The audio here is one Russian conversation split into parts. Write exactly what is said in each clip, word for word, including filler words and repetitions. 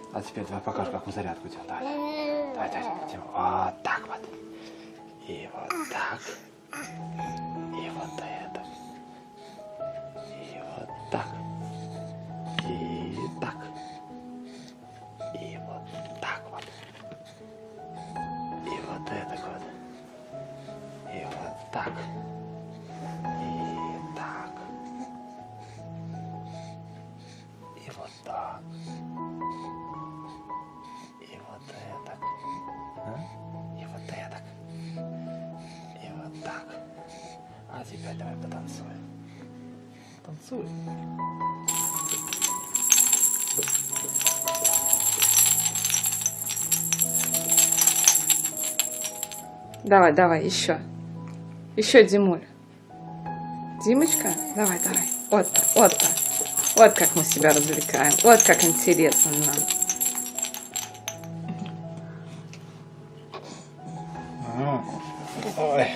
А теперь давай покажешь, как мы зарядку делаем. Давай, давай, давай, давай. Вот так вот. И вот так. И вот это. И вот так. И так. И вот так вот. И вот это вот. И вот так. И так. И вот так. И вот это. А? И вот это. И вот так. А теперь давай потанцуем. Танцуй. Давай, давай, еще. Еще, Димуль. Димочка, давай, давай. Вот так, вот так. Вот как мы себя развлекаем. Вот как интересно нам. Ой.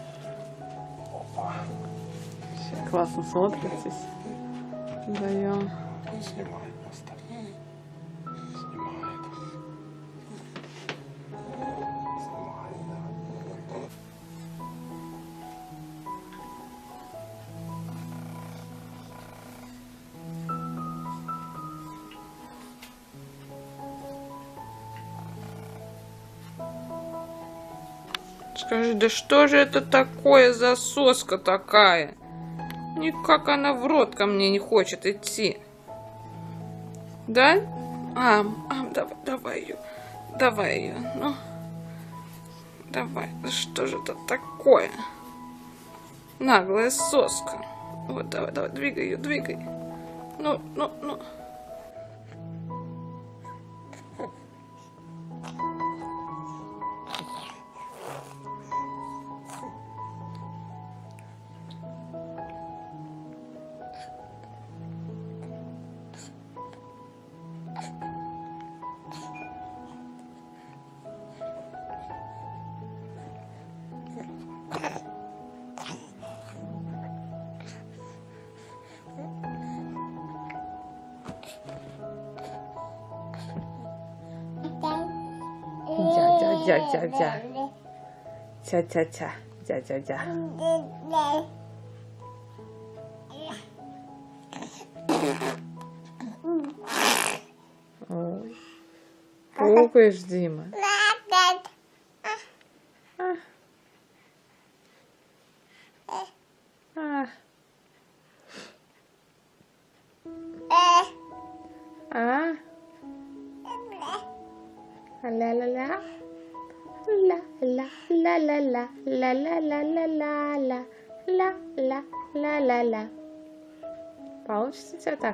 Все классно смотритесь. Даем. Снимай просто. Снимает. Снимает, да. Скажи, да что же это такое за соска такая? Никак она в рот ко мне не хочет идти. Да? Ам, ам, давай, давай ее. Давай ее. Ну. Давай. Да что же это такое? Наглая соска. Вот, давай, давай, двигай ее, двигай. Ну, ну, ну. Дя-дя-дя-дя-дя. Тя-тя-тя. Дя-дя-дя. Ой. Пукаешь, Дима. А. А. А. Ла-ла-ла. Ла-ла-ла-ла-ла. Ла-ла-ла-ла-ла-ла. Ла-ла-ла-ла-ла. Получится у тебя так?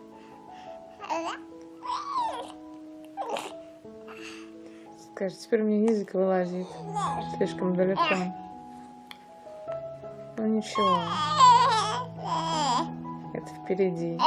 Скажи, теперь мне язык вылазит. Слишком далеко. Ну ничего. Это впереди.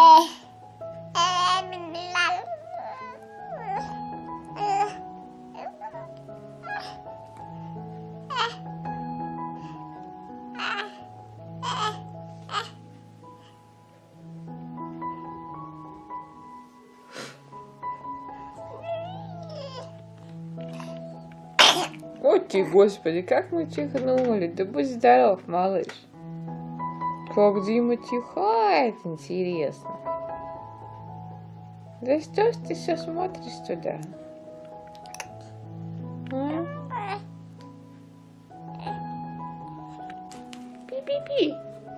Ой ты, господи, как мы чихнули. Да будь здоров, малыш. Как Дима чихает, интересно. Да что ж ты все смотришь туда? А? Пи-пи-пи.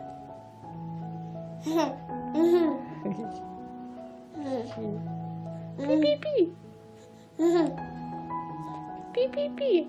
Пи-пи-пи. Пи-пи-пи.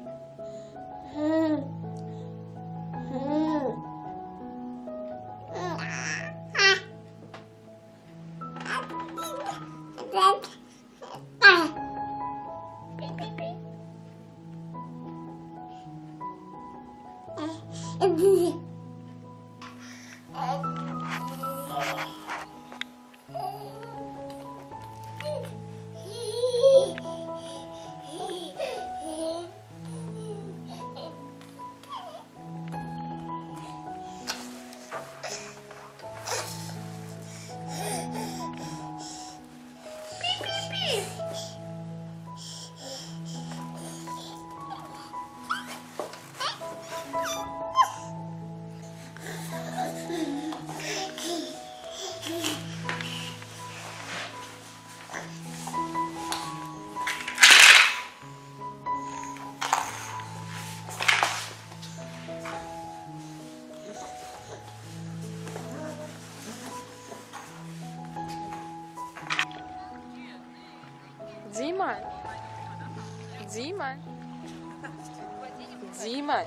Дима. Дима. Дима.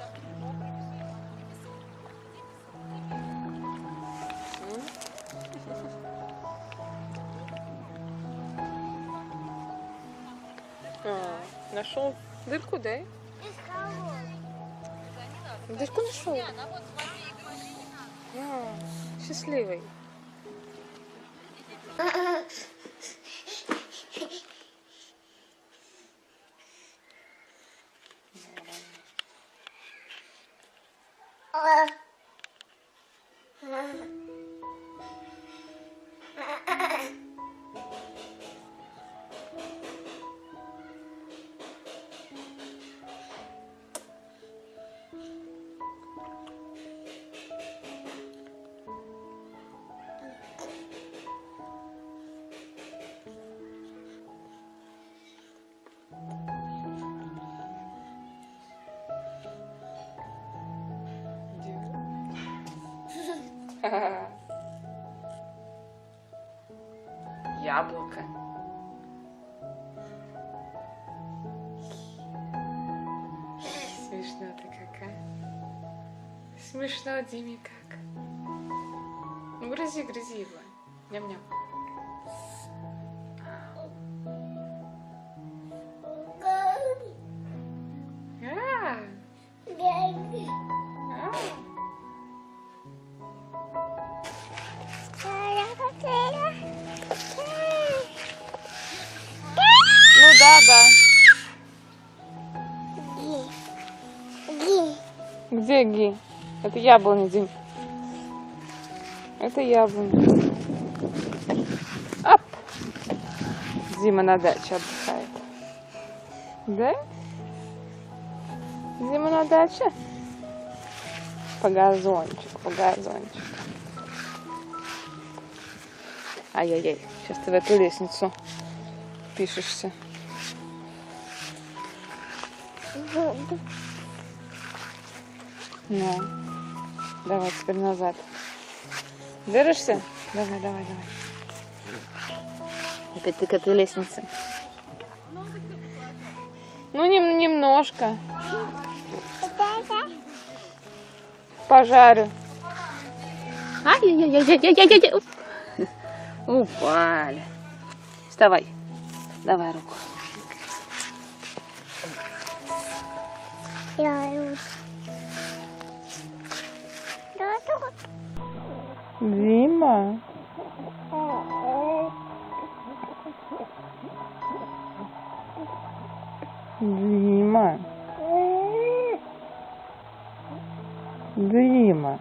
А, нашел дырку, да? Дырку нашел. А, счастливый. Яблоко. Смешно ты какая. Смешно, Диме, как. Ну, грызи, грызи его. Ням-ням. А. А. Ну да, да. Где Ги? Это яблоня, Дим. Это яблоня. Оп! Дима на даче отдыхает. Да? Дима на даче? По газончику, по газончику. Ай-яй-яй, сейчас ты в эту лестницу пишешься. Ну, давай теперь назад. Держишься? Давай, давай, давай. Опять ты к этой лестнице. Ну, нем немножко. Пожарю. Ай-яй-яй-яй-яй-яй-яй. Упали. Вставай. Давай руку. Дима. Дима. Дима.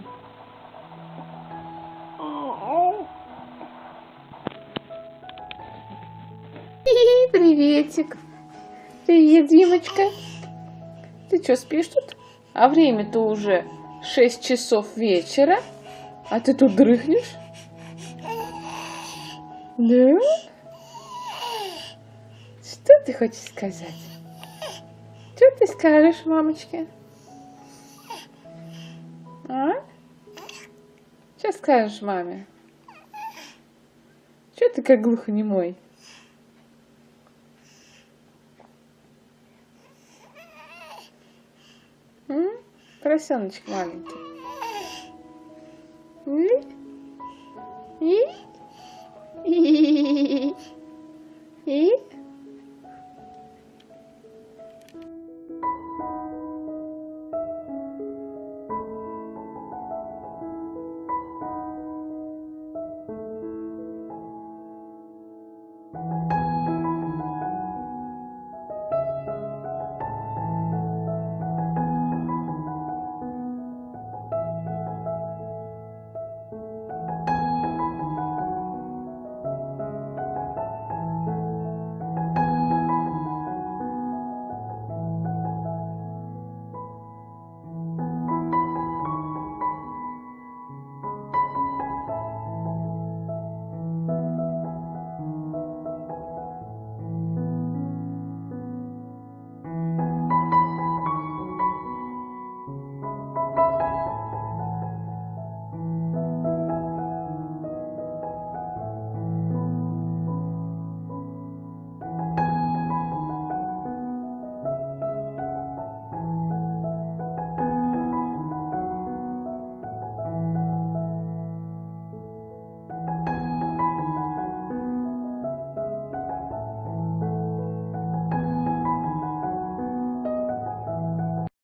Приветик. Привет, Димочка. Ты что, спишь тут? А время-то уже шесть часов вечера. А ты тут дрыхнешь? Да? Что ты хочешь сказать? Что ты скажешь, мамочке? А? Что скажешь маме? Что ты как глухонемой? М? Поросеночек маленький. И? И? И?